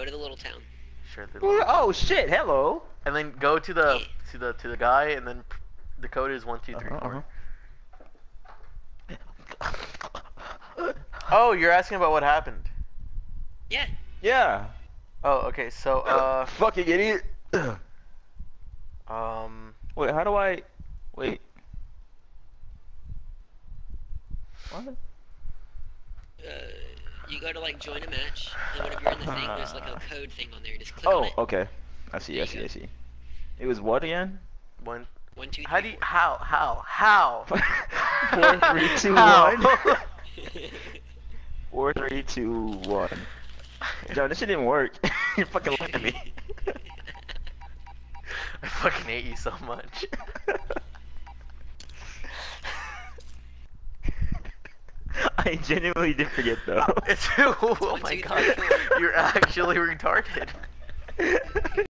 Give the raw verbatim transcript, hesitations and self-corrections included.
to the little town. Sure. The Well, oh shit! Hello. And then go to the to the to the guy, and then the code is one two three Uh-huh, four. uh-huh. Oh, you're asking about what happened. Yeah. Yeah. Oh, okay. So, uh, Fucking idiot. um, Wait, how do I? Wait. What? Uh, you go to like join a match, and whenever you're in the thing, there's like a code thing on there. Just click Oh, on it. okay. I see. I see. I see. It was what again? one. One, two, three, How do you? four. How? How? How? Four, three, two, How? one. Four, three, two, one. John, this shit didn't work. You're fucking lying to me. I fucking hate you so much. I genuinely did forget though. It's oh One, my two, god, three, four. you're actually retarded.